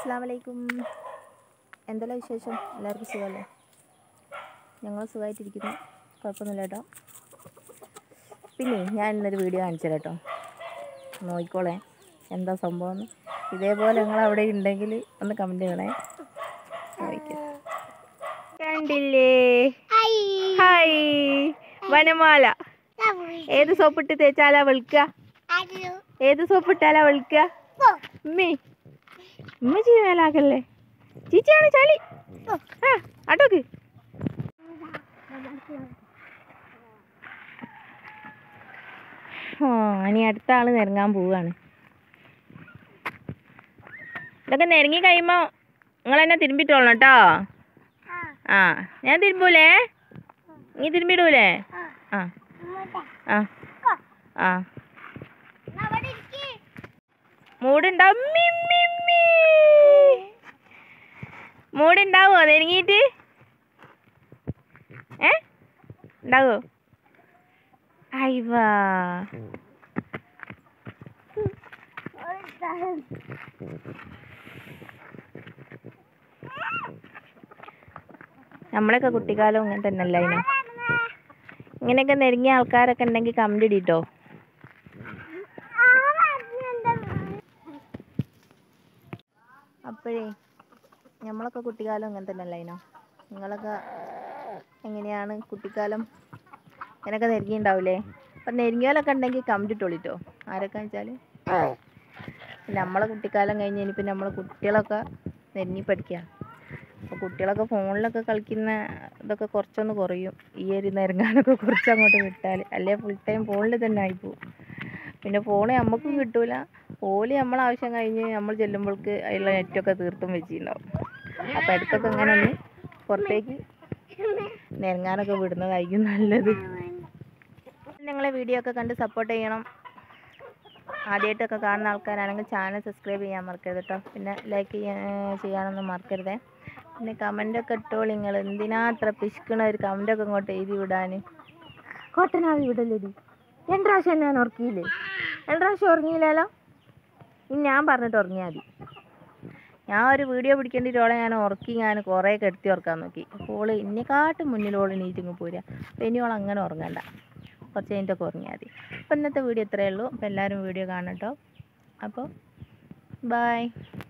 അസ്സലാമലൈക്കും. എന്തെല്ലാം വിശേഷം? എല്ലാവർക്കും സുഖമല്ലേ? ഞങ്ങൾ സുഖമായിട്ടിരിക്കുന്നു, കുഴപ്പമൊന്നുമില്ല കേട്ടോ. പിന്നെ ഞാൻ ഇന്നൊരു വീഡിയോ കാണിച്ചു തരാം കേട്ടോ, നോക്കിക്കോളേ എന്താ സംഭവം. ഇതേപോലെ നിങ്ങൾ അവിടെ ഉണ്ടെങ്കിൽ ഒന്ന് കമൻറ്റ് ചെയ്യണേ. കണ്ടില്ലേ? ഹായ് വനമാല. ഏത് സോപ്പിട്ട് തേച്ചാലാ വെളുക്കുക? ഏത് സോപ്പിട്ടാലാ വെളുക്കുക? ഉമ്മച്ചി മേലാക്കല്ലേ, ചീച്ചയാണ് ചളി. ആട്ടോക്ക് ഇനി അടുത്ത ആള് നിരങ്ങാൻ പോവാണ്. ഇതൊക്കെ നിരങ്ങി കഴിയുമ്പോ നിങ്ങൾ എന്നെ തിരുമ്പിട്ടോളണം കേട്ടോ. ആ ഞാൻ തിരുമ്പൂലേ, നീ തിരുമ്പിടൂലേ? ആ ആ ആ മൂടുണ്ടാവും. മൂടുണ്ടാവോ നെരുങ്ങിയിട്ട്? ഉണ്ടാവോ? അയ്വാ നമ്മളൊക്കെ കുട്ടിക്കാലം ഇങ്ങനെ തന്നെ അല്ലായിരുന്നു. ഇങ്ങനെയൊക്കെ നെരുങ്ങിയ ആൾക്കാരൊക്കെ ഉണ്ടെങ്കിൽ കമന്റ് ഇടിട്ടോ. അപ്പോഴേ നമ്മളൊക്കെ കുട്ടിക്കാലം ഇങ്ങനെ തന്നെ അല്ലായിരുന്നോ? നിങ്ങളൊക്കെ എങ്ങനെയാണ് കുട്ടിക്കാലം? ഇങ്ങനെയൊക്കെ നെരുങ്ങിയിട്ടുണ്ടാവില്ലേ? അപ്പം നെരുങ്ങിയാലൊക്കെ ഉണ്ടെങ്കിൽ കമന്റ് ഇട്ടോളിട്ടോ, ആരൊക്കെ വെച്ചാൽ. നമ്മളെ കുട്ടിക്കാലം കഴിഞ്ഞ് ഇനിയിപ്പോൾ നമ്മളെ കുട്ടികളൊക്കെ നെരുങ്ങി പഠിക്കുക. അപ്പോൾ കുട്ടികളൊക്കെ ഫോണിലൊക്കെ കളിക്കുന്ന ഇതൊക്കെ കുറച്ചൊന്ന് കുറയും, ഈ ഒരു നെരുങ്ങാനൊക്കെ കുറച്ച് അങ്ങോട്ട് വിട്ടാൽ. അല്ലെങ്കിൽ ഫുൾ ടൈം ഫോണിൽ തന്നെ ആയിപ്പോവും. പിന്നെ ഫോണ് നമുക്കും കിട്ടൂല, ഓല് നമ്മളാവശ്യം കഴിഞ്ഞ് നമ്മൾ ചെല്ലുമ്പോൾക്ക് അതിലുള്ള നെറ്റൊക്കെ തീർത്തും വെച്ചിട്ടുണ്ടാവും. അപ്പോൾ ഇടയ്ക്കൊക്കെ ഇങ്ങനെ ഒന്ന് പുറത്തേക്ക് നെരുങ്ങാനൊക്കെ വിടുന്നതായിരിക്കും നല്ലത്. നിങ്ങളെ വീഡിയോ ഒക്കെ കണ്ട് സപ്പോർട്ട് ചെയ്യണം. ആദ്യമായിട്ടൊക്കെ കാണുന്ന ആൾക്കാരാണെങ്കിൽ ചാനൽ സബ്സ്ക്രൈബ് ചെയ്യാൻ മറക്കരുത് കേട്ടോ. പിന്നെ ലൈക്ക് ചെയ്യാനൊന്നും മറക്കരുതേ. പിന്നെ കമൻ്റൊക്കെ ഇട്ടോളി. നിങ്ങൾ എന്തിനാ അത്ര പിശുക്കണ ഒരു കമൻ്റൊക്കെ ഇങ്ങോട്ട് എഴുതി വിടാൻ? കോട്ടനാവി വിടല്ലേടി. 2 പ്രാവശ്യം ഞാൻ ഉറക്കിയില്ലേ? 2 പ്രാവശ്യം ഉറങ്ങിയില്ലല്ലോ. ഇനി ഞാൻ പറഞ്ഞിട്ട് ഉറങ്ങിയാൽ മതി. ഞാൻ ഒരു വീഡിയോ പിടിക്കേണ്ടിട്ടോളെ ഞാൻ ഉറക്കി, ഞാൻ കുറേ കെടുത്തി ഉറക്കാൻ നോക്കി. അപ്പോൾ എന്നെക്കാട്ടും മുന്നിലോള് നീറ്റിങ്ങ് പോരുക. അപ്പോൾ ഇനി ഓൾ അങ്ങനെ ഉറങ്ങണ്ട, കുറച്ച് കഴിഞ്ഞിട്ടൊക്കെ ഉറങ്ങിയാൽ മതി. അപ്പോൾ ഇന്നത്തെ വീഡിയോ ഇത്രയേ ഉള്ളൂ. അപ്പോൾ എല്ലാവരും വീഡിയോ കാണട്ടോ. അപ്പോൾ ബൈ.